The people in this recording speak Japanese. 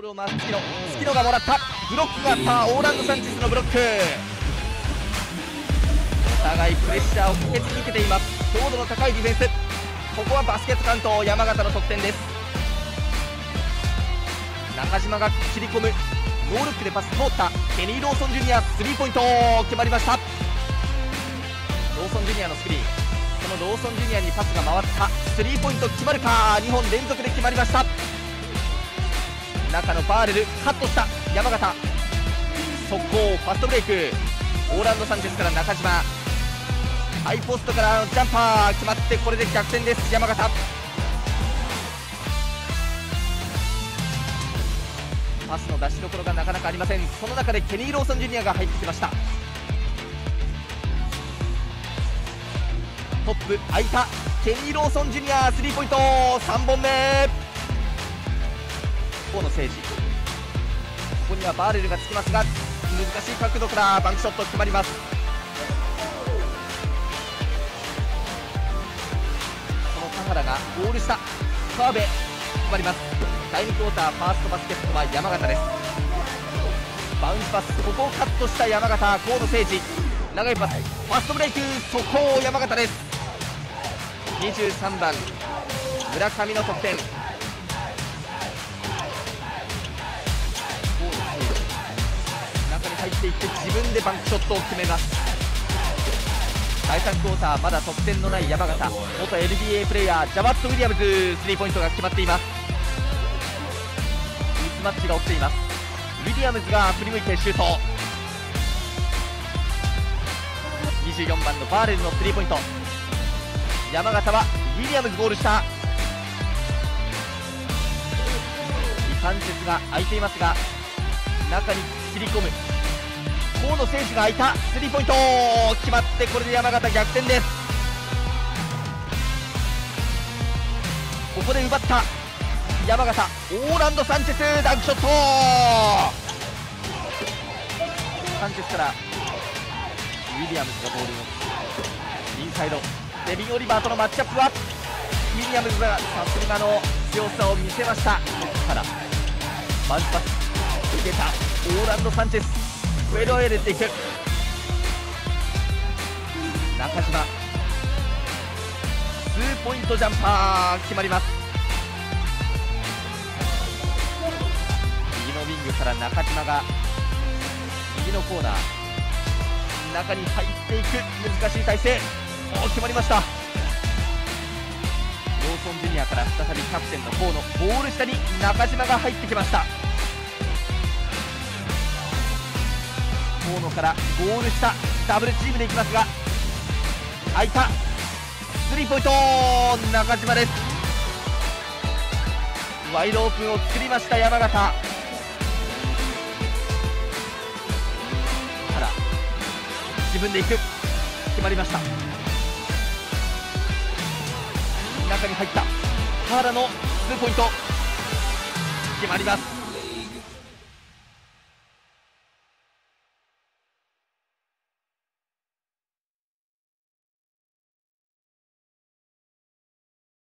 ールを回す月野がもらった。ブロックがあった。オーランド・サンチェスのブロック。お互いプレッシャーをかけ続けています。強度の高いディフェンス。ここはバスケットカウント。山形の得点です。中島が切り込む。ノールックでパス通った。ケニー・ローソン・ジュニアスリーポイント決まりました。ローソン・ジュニアのスクリーン。そのローソン・ジュニアにパスが回った。スリーポイント決まるか。2本連続で決まりました。中のバーレルカットした。山形速攻ファストブレイク。オーランド・サンチェスから中島、ハイポストからジャンパー決まって、これで逆転です。山形パスの出しどころがなかなかありません。その中でケニー・ローソン・ジュニアが入ってきました。トップ空いた。ケニー・ローソン・ジュニアスリーポイント3本目。河野誠司、ここにはバーレルがつきますが、難しい角度からバンクショット決まります。その田原がゴール下、川辺決まります。第2クォーターファーストバスケットは山形です。バウンスパス、ここをカットした山形。河野誠司長いパス、ファーストブレイク速攻山形です。23番村上の得点。中に入っていって自分でバンクショットを決めます。第3クォーターまだ得点のない山形。元 NBA プレーヤージャバット・ウィリアムズスリーポイントが決まっています。ミスマッチが起きています。ウィリアムズが振り向いてシュート。24番のバーレルのスリーポイント。山形はウィリアムズゴールした。サンチェスが空いていますが、中に切り込む。河野選手が空いた。スリーポイント決まって、これで山形逆転です。ここで奪った山形。オーランド・サンチェスダンクショット。サンチェスからウィリアムズがボールをインサイド。デビン・オリバーとのマッチアップはウィリアムズがさすがの強さを見せました。ここからバンスパス受けたオーランド・サンチェス。フェローへ入れていく。中島ツーポイントジャンパー決まります。右のウィングから中島が右のコーナー中に入っていく。難しい体勢。決まりました。ローソン・ジュニアから再びキャプテンの河野。ゴール下に中島が入ってきました。河野からゴール下ダブルチームでいきますが、空いたスリーポイント中島です。ワイドオープンを作りました山形。ただ自分でいく。決まりました。中に入った原のツーポイント決まります。